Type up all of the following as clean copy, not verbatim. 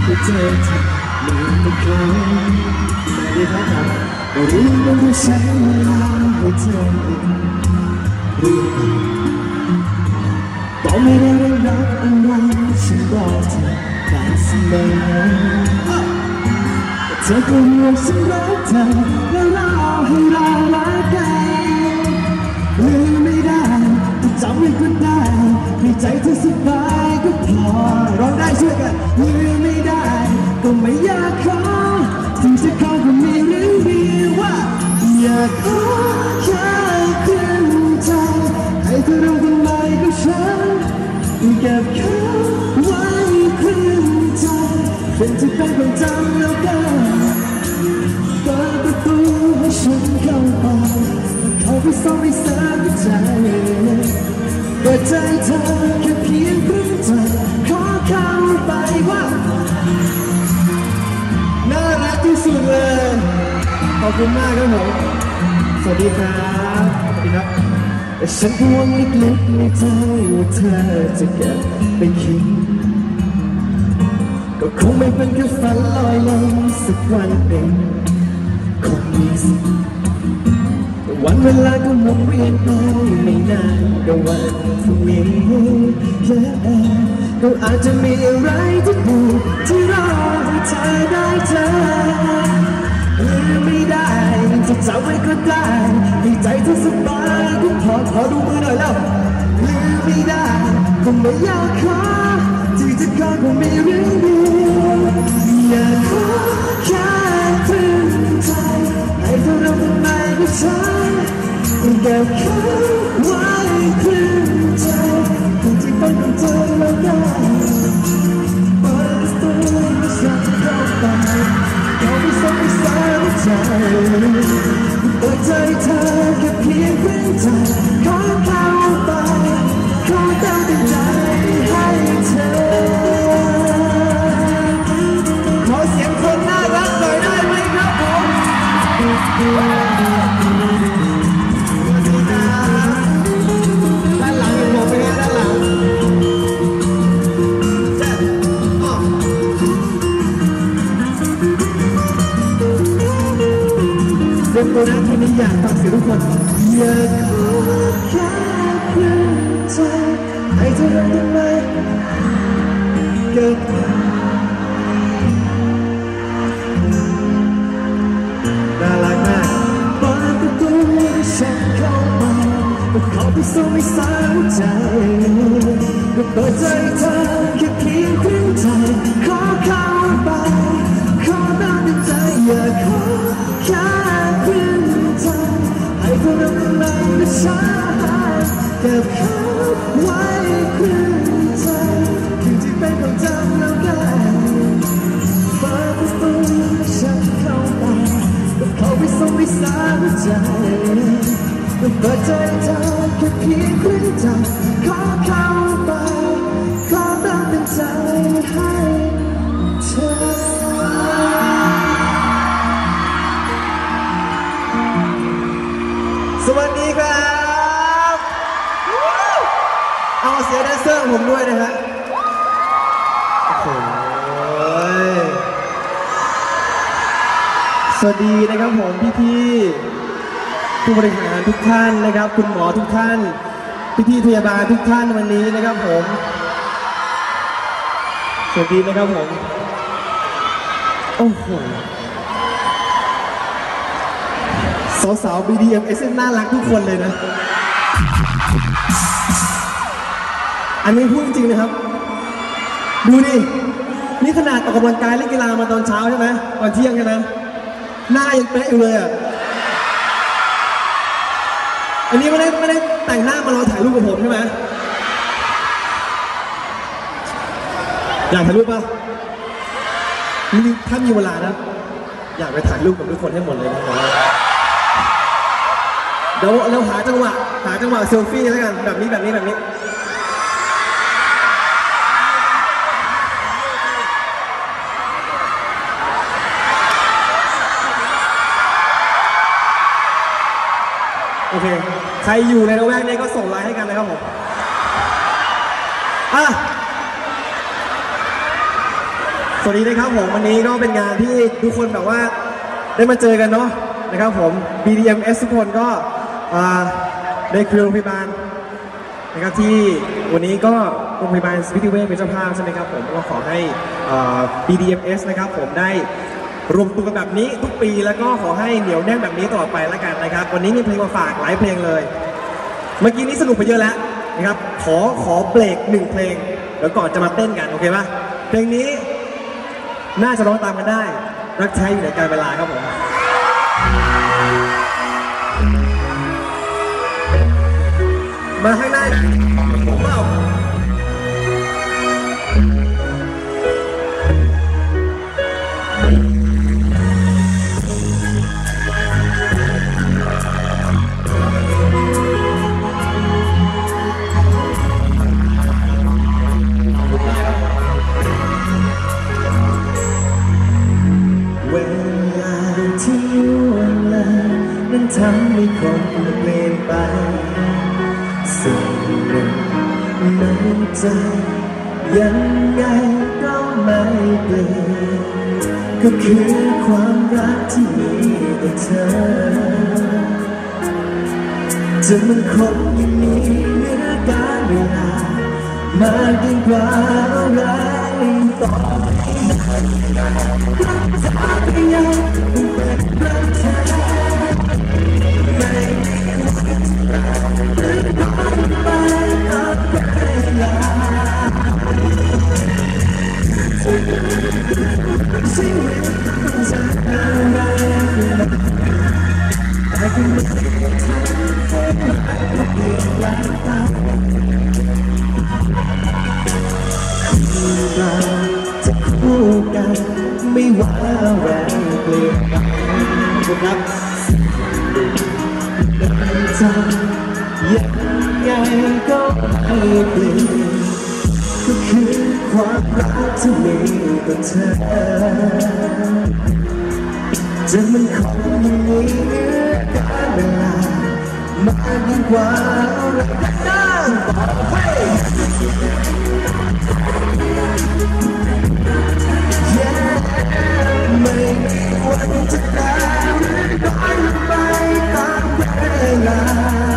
ไปเจอเธอลืมไปครั้งไม่ได้พักก็รู้ว่าต้องใช้เวลาให้เธอเรื่องก็ไม่ได้รักอะไรฉันบอกเธอได้เสมอเธอก็รู้ว่าฉันรักเธอและรอให้เรารักกันลืมไม่ได้แต่จำไว้ก็ได้ให้ใจเธอสบายก็พอร้องได้ช่วยกันลืมไม่ได้ก็ไม่อยากขอถึงจะขอก็มีเรื่องเดียวว่าอยากขอแค่ขึ้นใจให้เธอรู้ทำไมก็ฉันเก็บเขาไว้ขึ้นใจเป็นที่เป็นความจำแล้วกันเปิดประตูให้ฉันเข้าไปเข้าไปซ่อนในสายใจเปิดใจเธอแค่เพียงครึ่งใจขอเข้าไปว่าน่ารักที่สุดเลยขอบคุณมากครับผมสวัสดีครับสวัสดีครับแต่ฉันห่วงลึกๆในใจว่าเธอจะเก็บไปคิดก็คงไม่เป็นแค่ฝันลอยลอยสักวันหนึ่งคงมีสิวันเวลาก็หมุนเวียนไปไม่นานก็วันพรุ่งนี้ก็อาจจะมีอะไรที่ผูกที่รอให้เธอได้เจอลืมไม่ได้จะจำไว้ก็ได้ให้ใจเธอสบายก็ขอดูมือหน่อยแล้วลืมไม่ได้ก็ไม่อยากขอที่จะขอก็มีเรื่องเดียวอยากขอแค่ถึงใจให้เธอรู้ทำไมก็ฉันเก็บเขาไว้ขึ้นใจถึงที่เป็นของเธอแล้วกันเปิดประตูให้ฉันเข้าไปก็ไม่สงสัยใจเปิดใจเธอแค่เพียงครึ่งใจขอเข้าไปขอตั้งใจให้เธอขอเสียงคนน่ารักหน่อยได้ไหมครับผมด้านหลังยังมองไปด้านหลังเรื่องตัวนั้นที่ไม่อยากฟังเสียงทุกคนอยากขอแค่เพียงใจให้เธอรู้ทำไมเกิดน่ารักมากเปิดประตูให้ฉันเข้าไปก็ขอไปส่งให้สายใจก็เปิดใจเธอแค่เพียงครึ่งใจขอเข้าไปขอตั้งใจอยากขอแค่ครึ่งใจให้เธอรู้ทำไมก็ฉันเก็บเขาไว้ครึ่งใจถึงที่เป็นความจำแล้วกันเปิดประตูให้ฉันเข้าไปก็เข้าไปส่งให้สายใจก็เปิดใจเธอแค่เพียงครึ่งใจขอเข้าไปขอตั้งใจให้เธอสวัสดีครับเอาเสียงแดนเซอร์ของผมด้วยนะฮะโอ้โหสวัสดีนะครับผมพี่ๆผู้บริหารทุกท่านนะครับคุณหมอทุกท่านพี่ๆพยาบาลทุกท่านวันนี้นะครับผมสวัสดีนะครับผมโอ้โหสาวๆ BDMS น่ารักทุกคนเลยนะอันนี้พูดจริงๆนะครับดูดินี่ขนาดออกกำลังกายเล่นกีฬามาตอนเช้าใช่ไหมตอนเที่ยงใช่ไหมหน้ายังเป๊ะอยู่เลยอ่ะอันนี้ไม่ได้แต่งหน้ามารอถ่ายรูปกับผมใช่ไหมอยากถ่ายรูปป่ะนี่ถ้ามีเวลานะอยากไปถ่ายรูปกับทุกคนให้หมดเลยนะครับเดี๋ยวเราหาจังหวะเซลฟี่แล้วกันแบบนี้โอเคใครอยู่ในละแวกนี้ก็ส่งไลน์ให้กันนะครับผมวัสดีนะครับผมวันนี้ก็เป็นงานที่ทุกคนแบบว่าได้มาเจอกันเนาะนะครับผม BDMS ทุกคนก็ในเครือโรงพยาบาลนะครับที่วันนี้ก็โรงพยาบาลสมิติเวชเป็นเจ้าภาพใช่ไหมครับผมก็ขอให้BDMS นะครับผมได้รวมตัวกันแบบนี้ทุกปีแล้วก็ขอให้เหนียวแน่นแบบนี้ตลอดไปแล้วกันนะครับวันนี้มีเพลงมาฝากหลายเพลงเลยเมื่อกี้นี้สนุกไปเยอะแล้วนะครับขอเบรก1เพลงแล้วก่อนจะมาเต้นกันโอเคป่ะเพลงนี้น่าจะร้องตามกันได้รักแท้อยู่ในกาลเวลาครับผมมาข้างหน้าผมเปล่าทำให้คนเปลี่ยนไปสิ่งหนึ่งในใจยังไงก็ไม่เปลี่ยนก็คือความรักที่มีต่อเธอจะมันคงยังมีเนื้อการเวลามากยิ่งกว่าอะไรต่อไปยังเป็นรักเธอจะคู่กันไม่ว่าแรงเปลี่ยนไปครับใจยังไงก็ไม่เปลี่ยนก็คือความรักที่มีต่อเธอจะมันคงยังมีเนื้อการเวลามากยิ่งกว่าอะไรก็บอกให้ไม่มีวันจะตายน้อยลงไปตามเวลา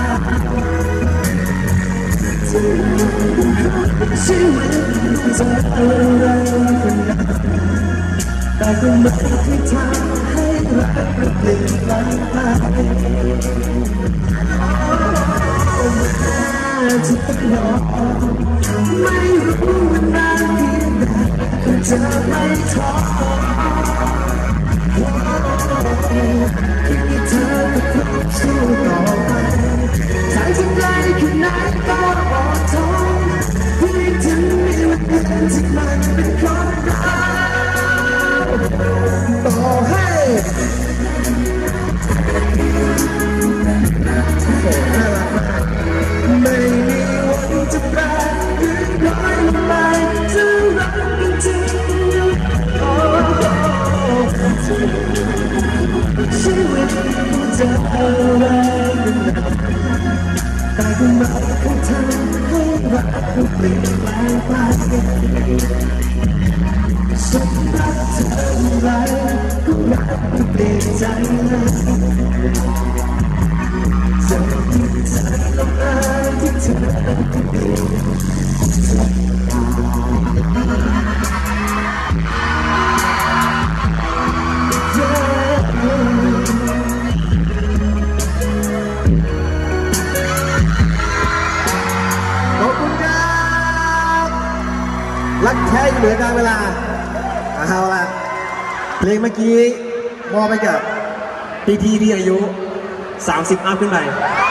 ชีวิตจะอะไรกันนะแต่ก็ไม่เคยทำให้รักมันเปลี่ยนแปลงไปจะต้องรอไม่รู้ว่านานเพียงใดก็จะไม่ท้อที่เธอก็พร้อมสู้ต่อไปใจจะไกลแค่ไหนก็อดทนเพื่อถึงมีวันที่มันเป็นของเราต่อให้น่ารักมากไม่มีวันจะแปรหรือน้อยลงไปจะรักกันจริงชีวิตจะอะไรกันนะแต่ก็ไม่เคยทำให้รักมันเปลี่ยนแปลงไปฉันรักเธออะไรก็รักไม่เปลี่ยนใจเลยจะที่เธอลงมาที่เธอเปลี่ยนรักแท้อยู่เหนือการเวลาเอาละเพลงเมื่อกี้มอบไปกับพี่ที่อายุ30อัพขึ้นไป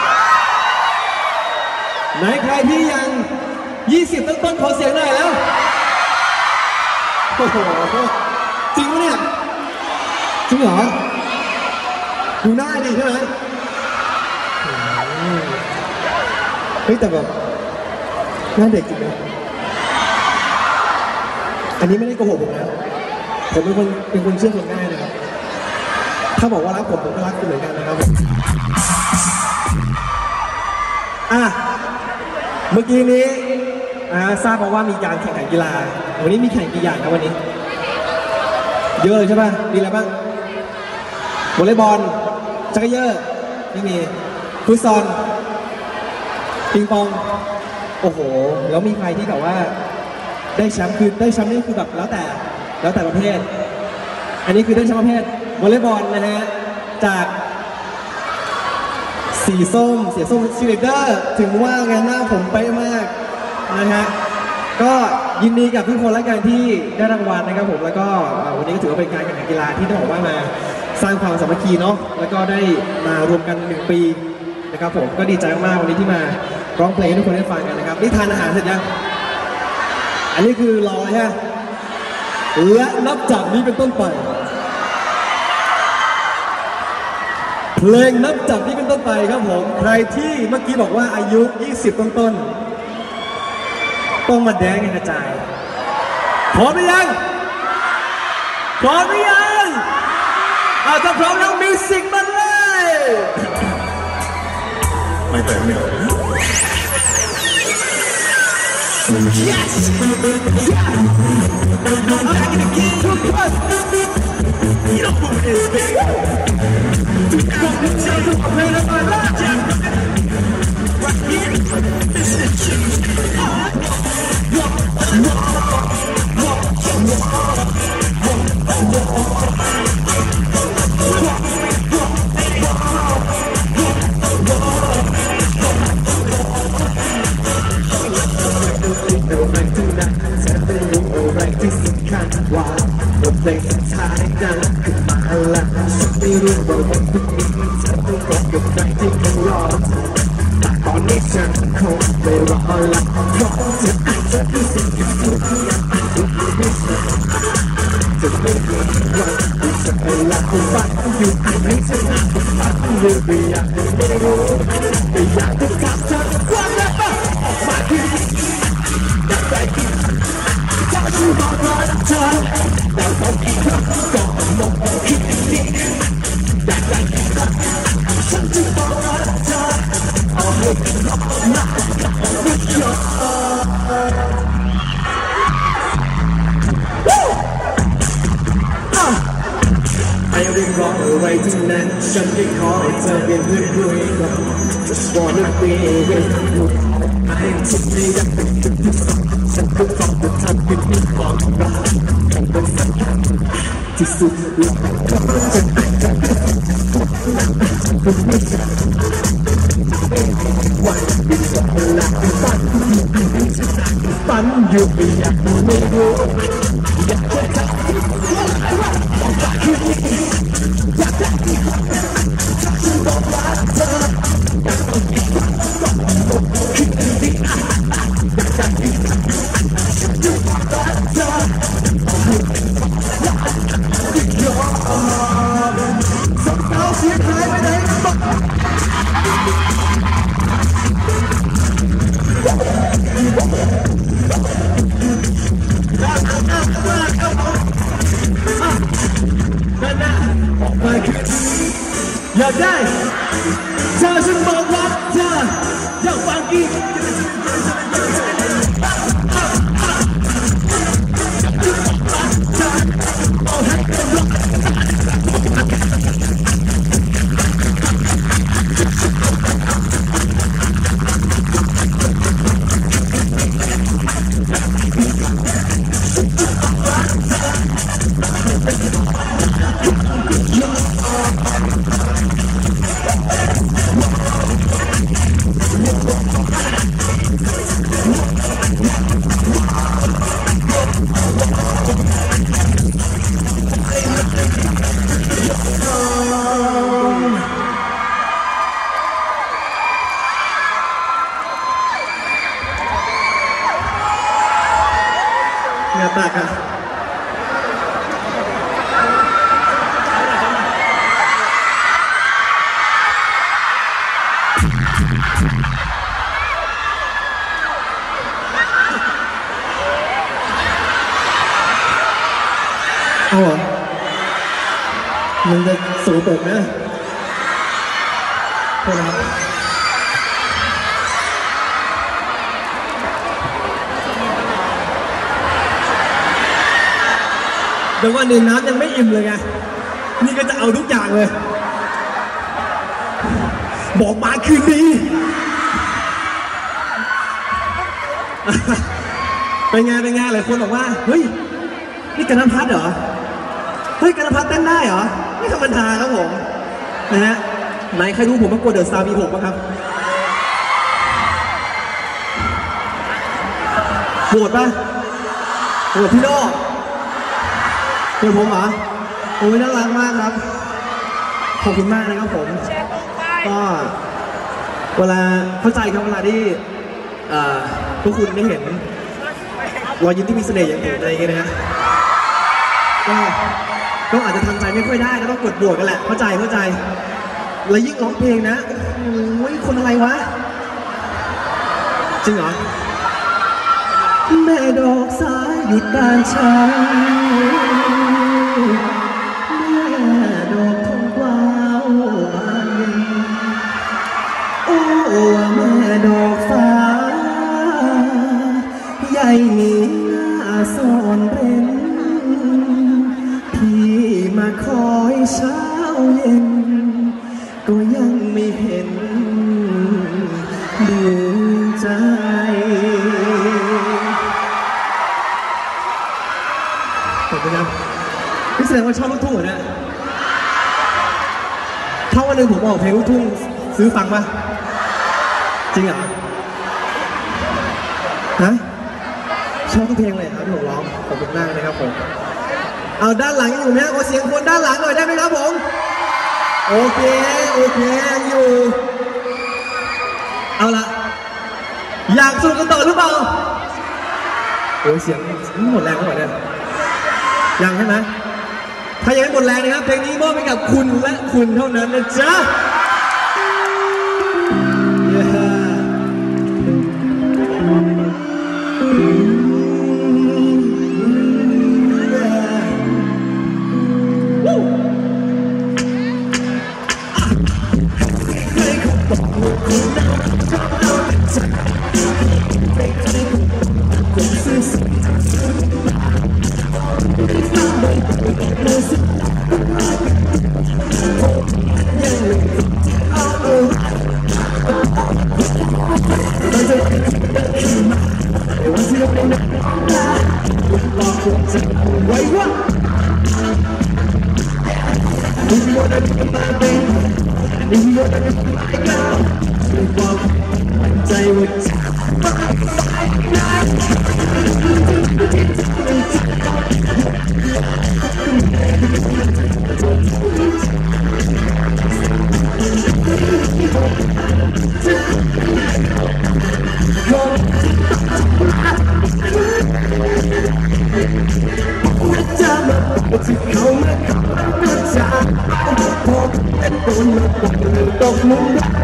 ไหนใครที่ยัง20ต้นขอเสียงหน่อยแล้วโอ้โหจริงปะเนี่ยจริงเหรอดูหน้าดิใช่ไหมเฮ้ยแต่แบบหน้าเด็กจริงนะอันนี้ไม่ได้โกหกผมนะผมเป็นคนเชื่อคนง่ายนะครับถ้าบอกว่ารักผมก็รักคุณเหมือนกันนะครับเมื่อกี้นี้ทราบมาว่ามีการแข่งขันกีฬาวันนี้มีแข่งกี่อย่างครับวันนี้เยอะเลยใช่ป่ะมีอะไรบ้างวอลเลย์บอลจักรยานไม่มีฟุตซอลปิงปองโอ้โหแล้วมีใครที่แบบว่าได้แชมป์คือได้แชมป์นี่คือแบบแล้วแต่ประเภทอันนี้คือได้แชมป์ประเภทวอลเลย์บอลนะฮะจากสีส้มชีเลเดอร์ถึงว่างานหน้าผมไปมากนะฮะก็ยินดีกับทุกคนและกันที่ได้รางวัลนะครับผมแล้วก็วันนี้ก็ถือว่าเป็นการแข่งขันกีฬาที่ต้องบอกว่ามาสร้างความสามัคคีเนาะแล้วก็ได้มารวมกัน1 ปีนะครับผมก็ดีใจมากวันนี้ที่มาร้องเพลงให้ทุกคนได้ฟังกันนะครับนี่ทานอาหารเสร็จยังอันนี้คือรอใช่ไหมและนับจากนี้เป็นต้นไปเพลงนับจากนี้เป็นต้นไปครับผมใครที่เมื่อกี้บอกว่าอายุ20ต้นต้องมาแดนกันกระจายพร้อมหรือยังถ้าพร้อมแล้วมิวสิกมาเลยไม่เปิดไม่ออก Yes! I'm back in the game to plus. You know who it is, baby. Come and tell them I'm playing my life. Right here, this isที่สำคัญว่าบทเพลงสุดท้ายนั้นคือมาแล้วฉันไม่รู้ว่าวันพรุ่งนี้ฉันต้องพบกับใครที่คงรอแต่ตอนนี้ฉันคงไม่รอละเพราะเธออาจจะรู้สึกอย่างทุกอย่างอาจจะไม่ใช่จะไม่มีวันที่จะไปละคุณฟังอยู่อาจไม่ใช่หน้าคุณฟังเลยไม่อยากไม่รู้ไม่อยากจะถามเธอความรักออกมาคืออยากได้กินถ้าฉันบอกรักเธอแต่ต้องคิดเธอก่อนลงคิดนี้อยากได้กินฉันจะบอกรักเธอเอาให้เป็นรอบหน้าไม่ยอมไม่เรียกร้องอะไรทั้งนั้นฉันแค่ขอให้เธอเป็นเพื่อนคุยกัน Just wanna be with you ให้ฉันไม่ได้เป็นจุดที่สองฉันก็ฟังแต่ทำเป็นที่บอกรักแค่เป็นสักครั้งที่สุดแล้วฉันอาจจะเป็นไม่ใช่วันที่จะเวลาที่ฝันฝันอยู่ไม่อยากไม่รู้อยากจะทำคืนนี้อยากได้ที่ฉันบอกรักเธออยากต้องคิดว่าต้องลงคืนนี้อยากได้ที่ฉันจะบอกรักเธอเอาให้รักที่ยอมสักคราวเสียหายไปไหนบ้างอยากได้เธอฉันบอกรักเธออยากฟังอีกNggak tak kah? Oh, mình đã số tổn nữa. Thôi nào. เดี๋ยวก่อนดื่มน้ำยังไม่อิ่มเลยไงนี่ก็จะเอาทุกอย่างเลยบอกมาคืนนี้เป็นไงหลายคนบอกว่าเฮ้ยนี่กันพัฒน์เหรอเฮ้ยกันพัฒน์เต้นได้เหรอไม่ธรรมดาครับผมนะฮะไหนใครรู้ผมมากดเดอะสตาร์วี6บ้างครับโหวตป่ะโหวตพี่โน่โหวตผมเหรอโอ้ยน่ารักมากครับขอบคุณมากนะครับผมก็เวลาเข้าใจครับเวลาที่พวกคุณได้เห็นรอยยิ้มที่มีเสน่ห์อย่างผมอะไรอย่างเงี้ยนะฮะก็อาจจะทำใจไม่ค่อยได้ก็ต้องกดบวกกันแหละเข้าใจแล้วยิ่งร้องเพลงนะโอ้ยคนอะไรวะจริงเหรอแม่ดอกสายหยุดบานเช้าแม่ดอกทองกวาวบานเย็นโอ้แม่ดอกฟ้าใหญ่นี้หน้าซ่อนเร้นพี่มาคอยเช้าเย็นก็ยังไม่เห็นดวงใจขอบคุณครับพี่แสดงว่าชอบลูกทุ่งเหรอเนี่ยถ้าวันหนึ่งผมออกเพลงลูกทุ่งซื้อฟังป่ะจริงเหรอฮะชอบทุกเพลงเลยครับที่ผมร้องขอบคุณมากนะครับผมเอาด้านหลังอยู่ไหมขอเสียงคนด้านหลังหน่อยได้ไหมครับผมโอเคยังอยู่เอาละอยากสู้กันต่อหรือเปล่าโอ้ยเสียงหมดแรงแล้วเนี่ยยังใช่ไหมถ้ายังไม่หมดแรงนะครับเพลงนี้มอบให้กับคุณและคุณเท่านั้นนะจ๊ะไว้ว่า If you wanna be my baby If you wanna be my girl ด้วยความมั่นใจว่าจะจะมาที่เขามาขับก็จะพบเป็นตัวมาบอกเลยตกมุม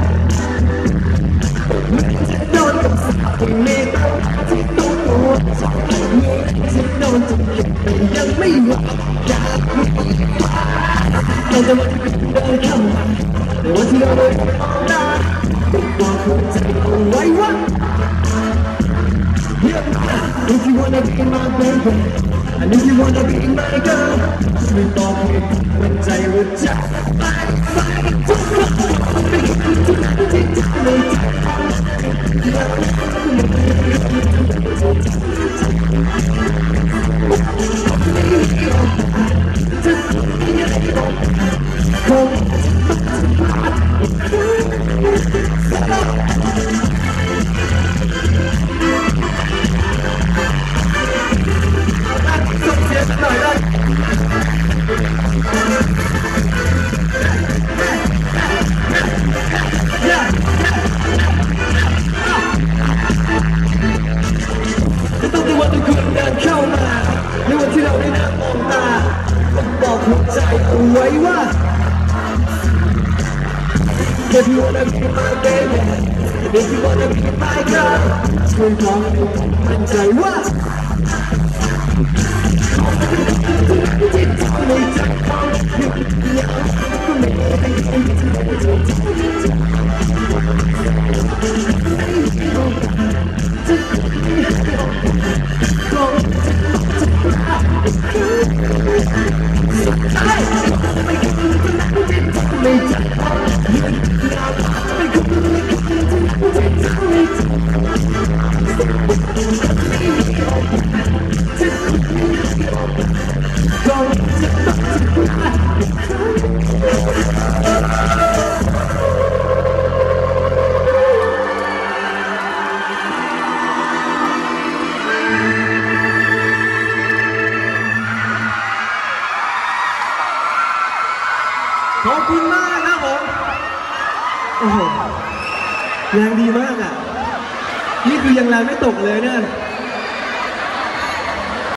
โดนกับสาวที่มีตัวที่ต้องตัวที่โดนจนเก็บไปยังไม่หวังอยากเราจะมาเดินเข้ามาแต่ว่าที่เราเดินออกได้บอกหัวใจเอาไว้ว่า If you wanna be my baby and if you wanna be my girl ไม่ต้องเก็บมันใจว่าจะทุกคนที่ทำให้ต้องดูว่าทุกคนเดินเข้ามาในวันที่เราได้นั่งมองตาบอกหัวใจเอาไว้ว่า If you wanna be my baby If you wanna be my girl ช่วยบอกให้มั่นใจว่าที่ทำให้ใจของอยู่อย่างก็ไม่ได้ยินจะขอบคุณมากครับผมโอ้โหแรงดีมากอ่ะนี่คือยังแรงไม่ตกเลยเนี่ย